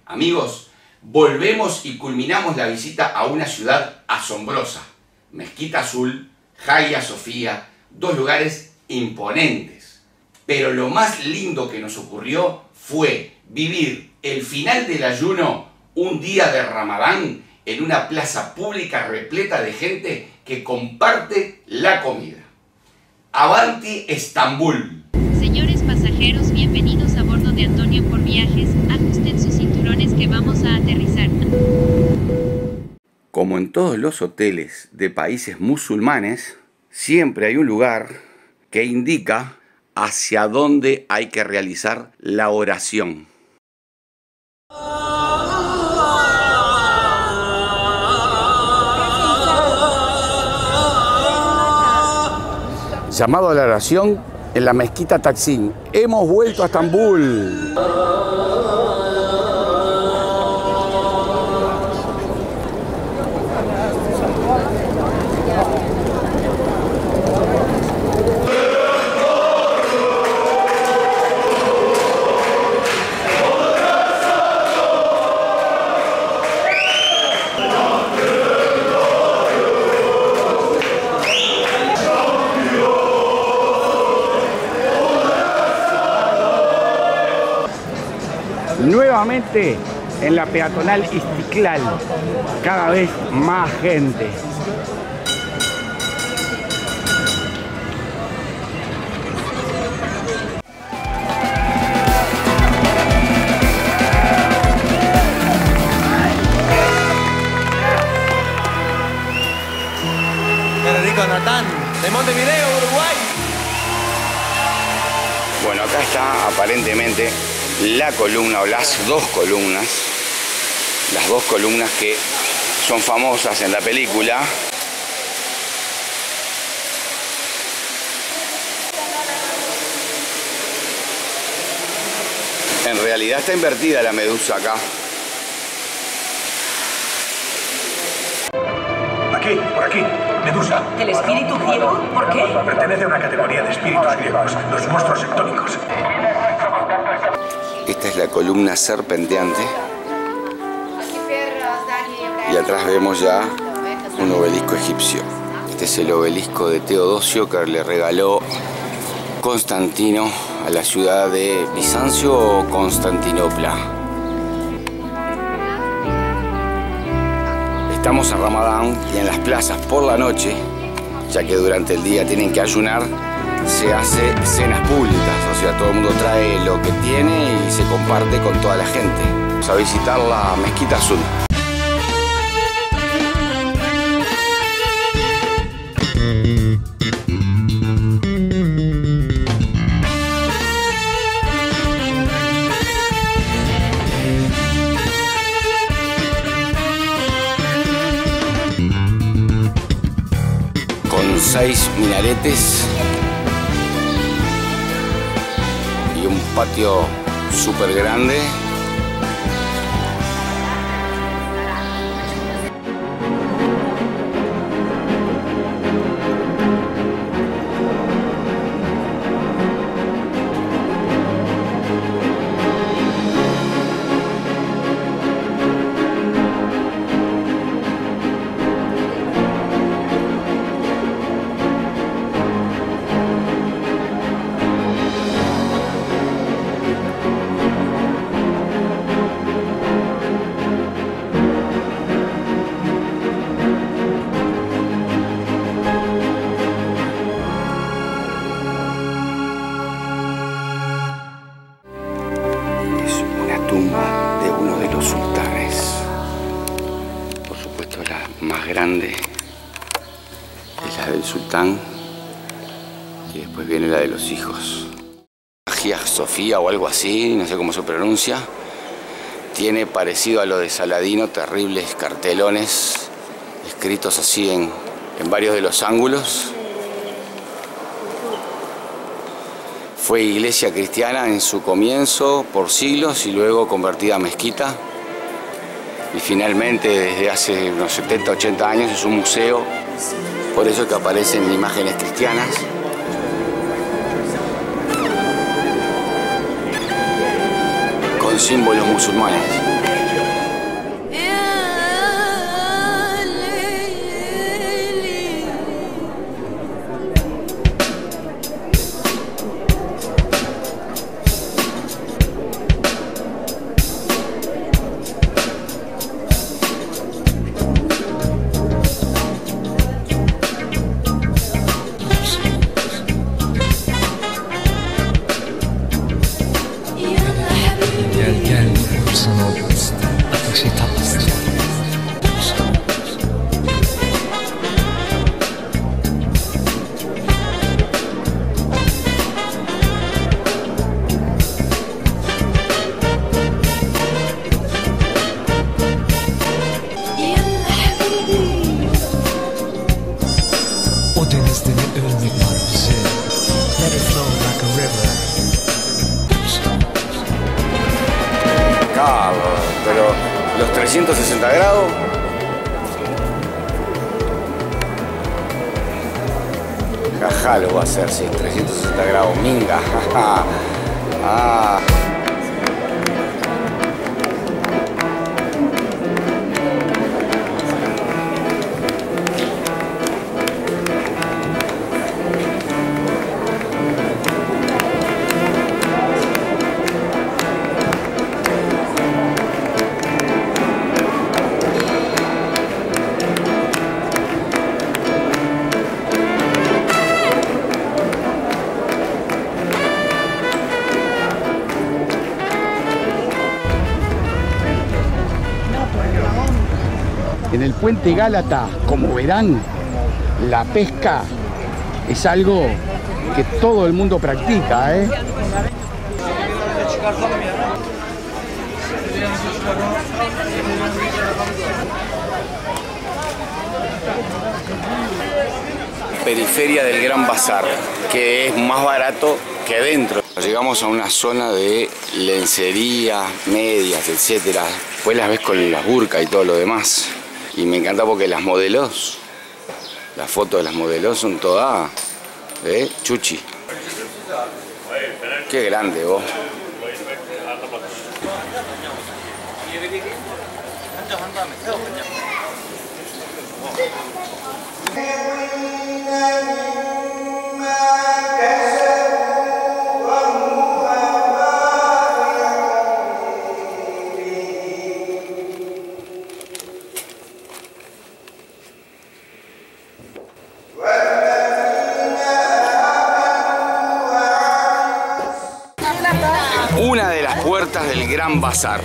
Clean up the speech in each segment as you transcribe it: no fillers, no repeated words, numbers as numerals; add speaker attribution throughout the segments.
Speaker 1: Amigos, volvemos y culminamos la visita a una ciudad asombrosa. Mezquita Azul, Hagia Sofía, dos lugares imponentes. Pero lo más lindo que nos ocurrió fue vivir el final del ayuno un día de Ramadán en una plaza pública repleta de gente que comparte la comida. Avanti Estambul.
Speaker 2: Señores pasajeros, bienvenidos a bordo de Antonio por Viajes. Ajusten sus cinturones que vamos a aterrizar.
Speaker 1: Como en todos los hoteles de países musulmanes, siempre hay un lugar que indica hacia dónde hay que realizar la oración. Llamado a la oración en la mezquita Taksim. Hemos vuelto a Estambul. Nuevamente en la peatonal Istiklal, cada vez más gente.
Speaker 3: Federico Natán, de Montevideo, Uruguay.
Speaker 1: Bueno, acá está aparentemente la columna o las dos columnas que son famosas en la película. En realidad está invertida la medusa acá.
Speaker 4: Aquí, por aquí, medusa.
Speaker 5: ¿El espíritu griego? ¿Por qué?
Speaker 4: Pertenece a una categoría de espíritus griegos, los monstruos tectónicos.
Speaker 1: Esta es la columna serpenteante y atrás vemos ya un obelisco egipcio. Este es el obelisco de Teodosio que le regaló Constantino a la ciudad de Bizancio o Constantinopla. Estamos en Ramadán y en las plazas por la noche, ya que durante el día tienen que ayunar, se hace cenas públicas, o sea, todo el mundo trae lo que tiene y se comparte con toda la gente. Vamos a visitar la Mezquita Azul. Con 6 minaretes y un patio súper grande. Tumba de uno de los sultanes. Por supuesto la más grande es la del sultán y después viene la de los hijos. Hagia Sofía o algo así, no sé cómo se pronuncia. Tiene parecido a lo de Saladino, terribles cartelones escritos así en varios de los ángulos. Fue iglesia cristiana en su comienzo por siglos y luego convertida a mezquita. Y finalmente desde hace unos 70, 80 años es un museo. Por eso que aparecen imágenes cristianas. Con símbolos musulmanes.
Speaker 6: その私タパス
Speaker 7: Pero los 360 grados. Jaja, lo voy a hacer, sí, 360 grados, minga. Ah.
Speaker 8: En el puente Gálata, como verán, la pesca es algo que todo el mundo practica, ¿eh?
Speaker 7: Periferia del Gran Bazar, que es más barato que dentro. Llegamos a una zona de lencería, medias, etcétera. Después las ves con las burkas y todo lo demás. Y me encanta porque las modelos, las fotos de las modelos son todas chuchi. Qué grande vos. Una de las puertas del Gran Bazar.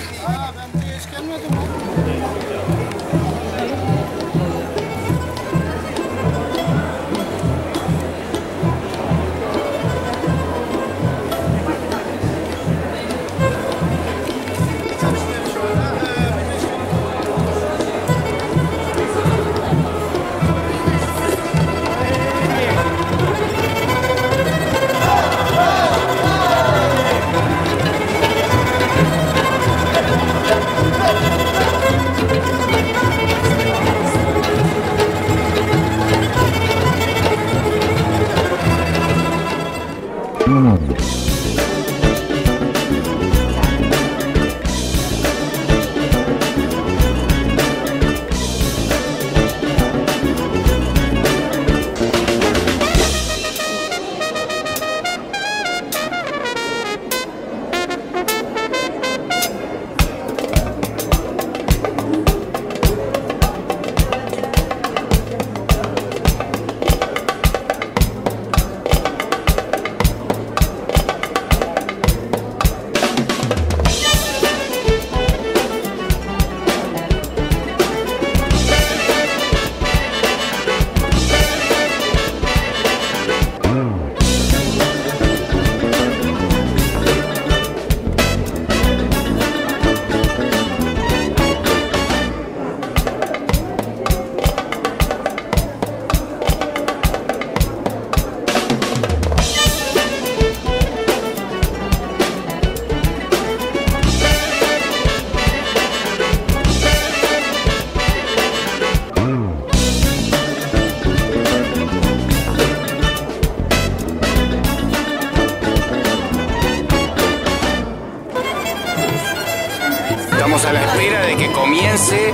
Speaker 7: Estamos a la espera de que comience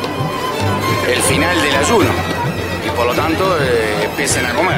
Speaker 7: el final del ayuno y por lo tanto empiecen a comer.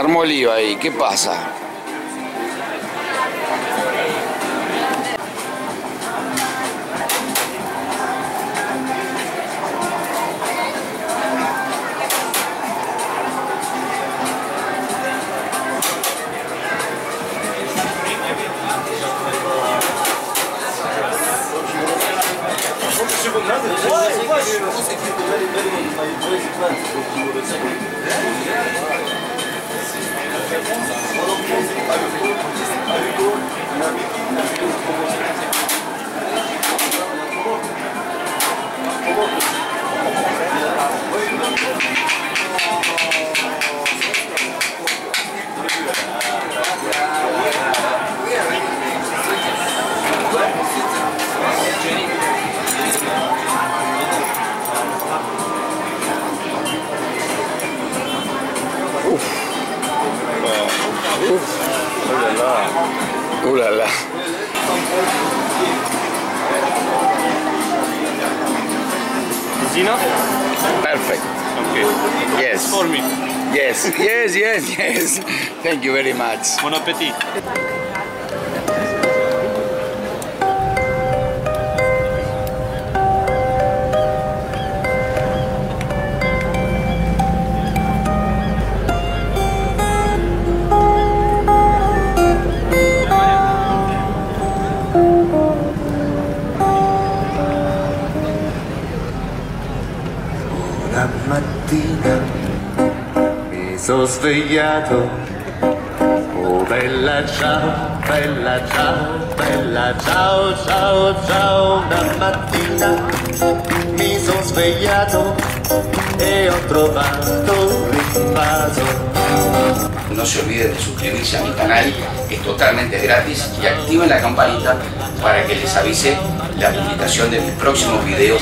Speaker 7: armó lío ahí, ¿qué pasa? Ulala.
Speaker 3: Gino?
Speaker 7: Perfect.
Speaker 3: Okay.
Speaker 7: Yes.
Speaker 3: For me.
Speaker 7: Yes. Yes, yes, yes. Thank you very much.
Speaker 3: Bon appétit.
Speaker 9: Una mattina mi sono svegliato, oh bella ciao, bella ciao, bella ciao, ciao, ciao. Una mattina mi sono svegliato e ho trovato l'invaso.
Speaker 1: No se olviden de suscribirse a mi canal, es totalmente gratis, y activen la campanita para que les avise la publicación de mis próximos videos